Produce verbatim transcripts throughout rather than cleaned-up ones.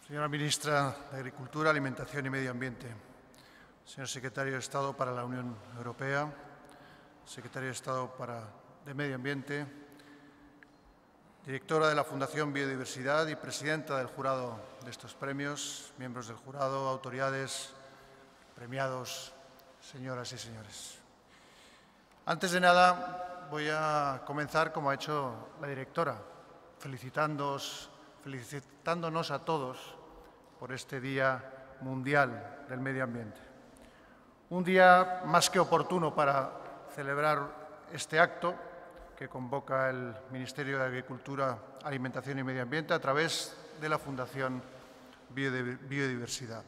Señora Ministra de Agricultura, Alimentación y Medio Ambiente, señor Secretario de Estado para la Unión Europea, Secretario de Estado para, de Medio Ambiente, directora de la Fundación Biodiversidad y presidenta del jurado de estos premios, miembros del jurado, autoridades, premiados, señoras y señores. Antes de nada, voy a comenzar, como ha hecho la directora, felicitándoos, felicitándonos a todos por este Día Mundial del Medio Ambiente. Un día más que oportuno para celebrar este acto que convoca el Ministerio de Agricultura, Alimentación y Medio Ambiente a través de la Fundación Biodiversidad.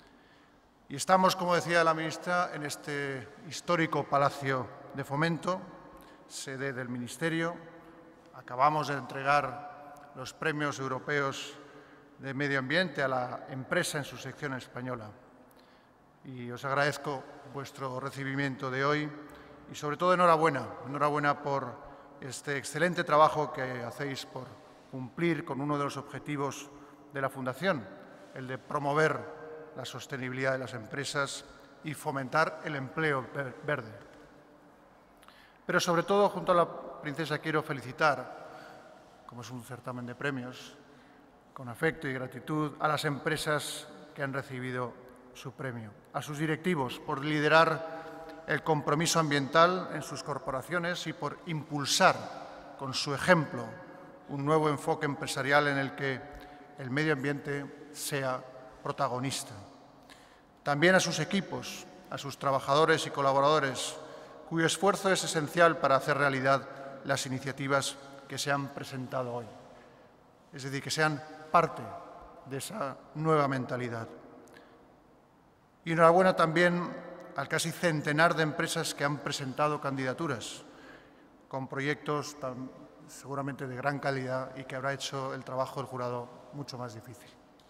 Y estamos, como decía la ministra, en este histórico Palacio de Fomento, sede del Ministerio. Acabamos de entregar los premios europeos de Medio Ambiente a la empresa en su sección española. Y os agradezco vuestro recibimiento de hoy y, sobre todo, enhorabuena. Enhorabuena por este excelente trabajo que hacéis por cumplir con uno de los objetivos de la Fundación, el de promover la sostenibilidad de las empresas y fomentar el empleo verde. Pero, sobre todo, junto a la princesa, quiero felicitar, como es un certamen de premios, con afecto y gratitud a las empresas que han recibido su premio, a sus directivos por liderar el compromiso ambiental en sus corporaciones y por impulsar con su ejemplo un nuevo enfoque empresarial en el que el medio ambiente sea protagonista. También a sus equipos, a sus trabajadores y colaboradores, cuyo esfuerzo es esencial para hacer realidad las iniciativas que se han presentado hoy. Es decir, que sean parte de esa nueva mentalidad. Y enhorabuena también al casi centenar de empresas que han presentado candidaturas con proyectos tan, seguramente de gran calidad y que habrá hecho el trabajo del jurado mucho más difícil.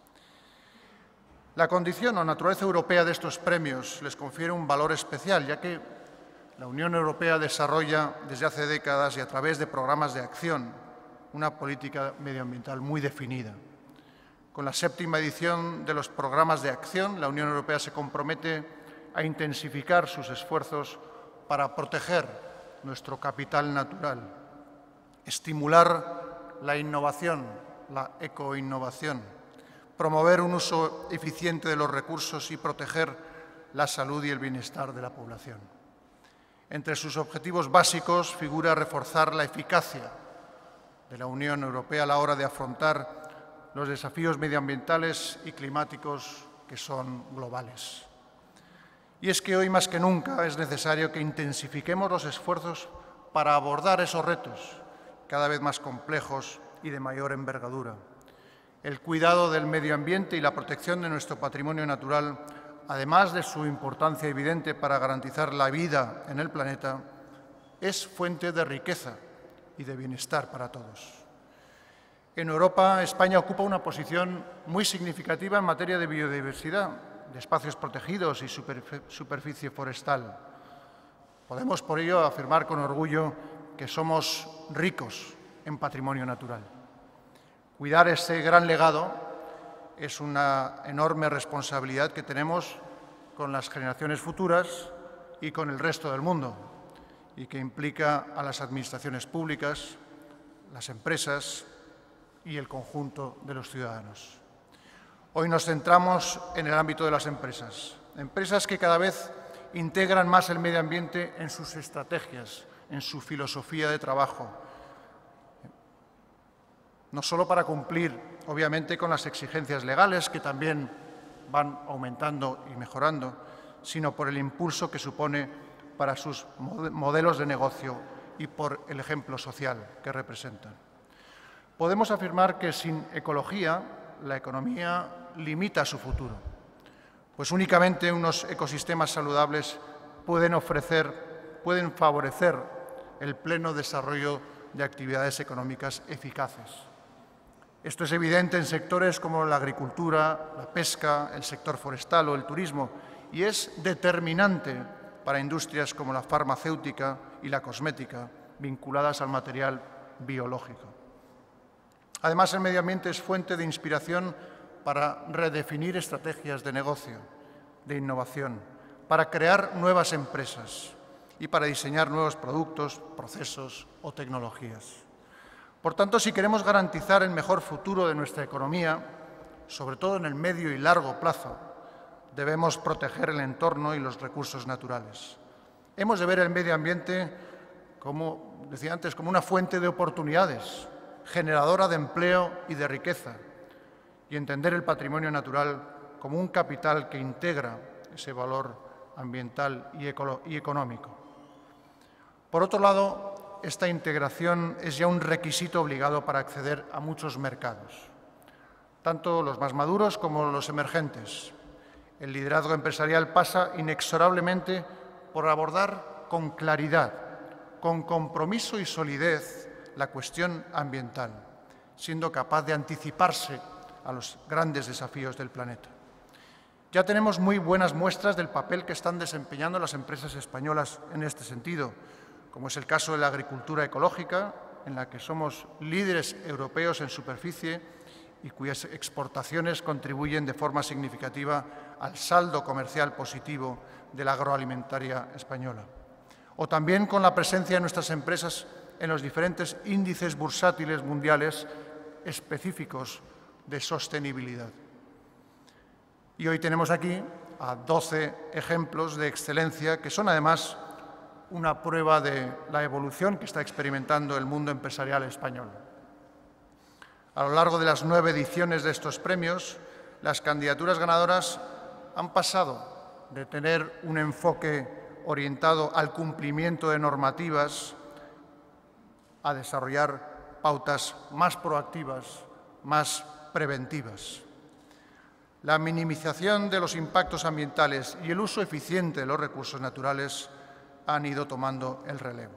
La condición o naturaleza europea de estos premios les confiere un valor especial, ya que la Unión Europea desarrolla desde hace décadas y a través de programas de acción una política medioambiental muy definida. Con la séptima edición de los programas de acción, la Unión Europea se compromete a intensificar sus esfuerzos para proteger nuestro capital natural, estimular la innovación, la ecoinnovación, promover un uso eficiente de los recursos y proteger la salud y el bienestar de la población. Entre sus objetivos básicos figura reforzar la eficacia de la Unión Europea a la hora de afrontar los desafíos medioambientales y climáticos que son globales. Y es que hoy más que nunca es necesario que intensifiquemos los esfuerzos para abordar esos retos cada vez más complejos y de mayor envergadura. El cuidado del medio ambiente y la protección de nuestro patrimonio natural, además de su importancia evidente para garantizar la vida en el planeta, es fuente de riqueza y de bienestar para todos. En Europa, España ocupa una posición muy significativa en materia de biodiversidad, de espacios protegidos y superficie forestal. Podemos, por ello, afirmar con orgullo que somos ricos en patrimonio natural. Cuidar ese gran legado es una enorme responsabilidad que tenemos con las generaciones futuras y con el resto del mundo, y que implica a las administraciones públicas, las empresas y el conjunto de los ciudadanos. Hoy nos centramos en el ámbito de las empresas, empresas que cada vez integran más el medio ambiente en sus estrategias, en su filosofía de trabajo, no solo para cumplir, obviamente, con las exigencias legales, que también van aumentando y mejorando, sino por el impulso que supone para sus modelos de negocio y por el ejemplo social que representan. Podemos afirmar que sin ecología la economía limita su futuro, pues únicamente unos ecosistemas saludables pueden ofrecer, pueden favorecer el pleno desarrollo de actividades económicas eficaces. Esto es evidente en sectores como la agricultura, la pesca, el sector forestal o el turismo, y es determinante para industrias como la farmacéutica y la cosmética, vinculadas al material biológico. Además, el medio ambiente es fuente de inspiración para redefinir estrategias de negocio, de innovación, para crear nuevas empresas y para diseñar nuevos productos, procesos o tecnologías. Por tanto, si queremos garantizar el mejor futuro de nuestra economía, sobre todo en el medio y largo plazo, debemos proteger el entorno y los recursos naturales. Hemos de ver el medio ambiente, como decía antes, como una fuente de oportunidades, generadora de empleo y de riqueza, y entender el patrimonio natural como un capital que integra ese valor ambiental y, y económico. Por otro lado, esta integración es ya un requisito obligado para acceder a muchos mercados, tanto los más maduros como los emergentes. El liderazgo empresarial pasa inexorablemente por abordar con claridad, con compromiso y solidez, la cuestión ambiental, siendo capaz de anticiparse a los grandes desafíos del planeta. Ya tenemos muy buenas muestras del papel que están desempeñando las empresas españolas en este sentido, como es el caso de la agricultura ecológica, en la que somos líderes europeos en superficie y cuyas exportaciones contribuyen de forma significativa al saldo comercial positivo de la agroalimentaria española. O también con la presencia de nuestras empresas en los diferentes índices bursátiles mundiales específicos de sostenibilidad. Y hoy tenemos aquí a doce ejemplos de excelencia que son además una prueba de la evolución que está experimentando el mundo empresarial español. A lo largo de las nueve ediciones de estos premios, las candidaturas ganadoras han pasado de tener un enfoque orientado al cumplimiento de normativas a desarrollar pautas más proactivas, más preventivas. La minimización de los impactos ambientales y el uso eficiente de los recursos naturales han ido tomando el relevo.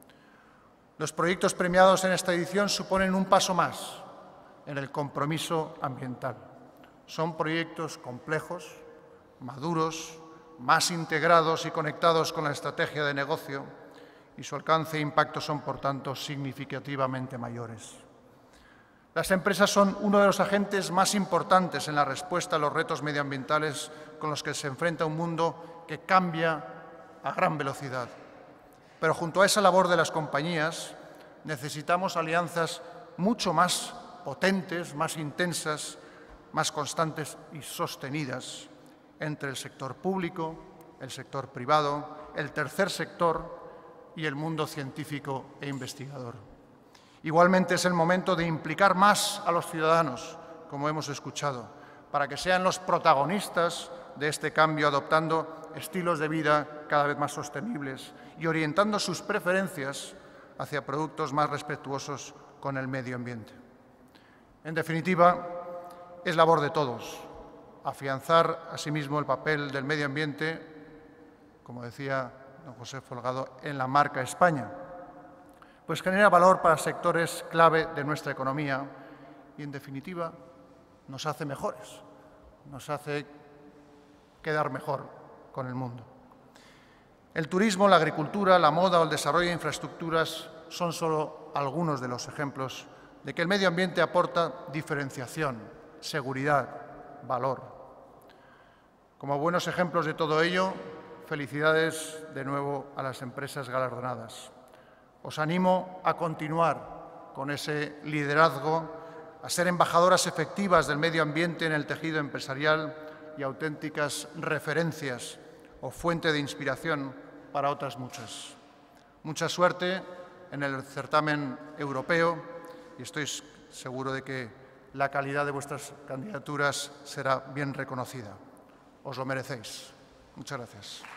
Los proyectos premiados en esta edición suponen un paso más en el compromiso ambiental. Son proyectos complejos, maduros, más integrados y conectados con la estrategia de negocio, y su alcance e impacto son, por tanto, significativamente mayores. Las empresas son uno de los agentes más importantes en la respuesta a los retos medioambientales con los que se enfrenta un mundo que cambia a gran velocidad. Pero junto a esa labor de las compañías necesitamos alianzas mucho más potentes, más intensas, más constantes y sostenidas entre el sector público, el sector privado, el tercer sector y el mundo científico e investigador. Igualmente es el momento de implicar más a los ciudadanos, como hemos escuchado, para que sean los protagonistas de este cambio, adoptando estilos de vida cada vez más sostenibles y orientando sus preferencias hacia productos más respetuosos con el medio ambiente. En definitiva, es labor de todos afianzar asimismo el papel del medio ambiente, como decía don José Folgado, en la marca España, pues genera valor para sectores clave de nuestra economía y, en definitiva, nos hace mejores, nos hace quedar mejor con el mundo. El turismo, la agricultura, la moda o el desarrollo de infraestructuras son solo algunos de los ejemplos de que el medio ambiente aporta diferenciación, seguridad, valor. Como buenos ejemplos de todo ello, felicidades de nuevo a las empresas galardonadas. Os animo a continuar con ese liderazgo, a ser embajadoras efectivas del medio ambiente en el tejido empresarial y auténticas referencias o fuente de inspiración para otras muchas. Mucha suerte en el certamen europeo y estoy seguro de que la calidad de vuestras candidaturas será bien reconocida. Os lo merecéis. Muchas gracias.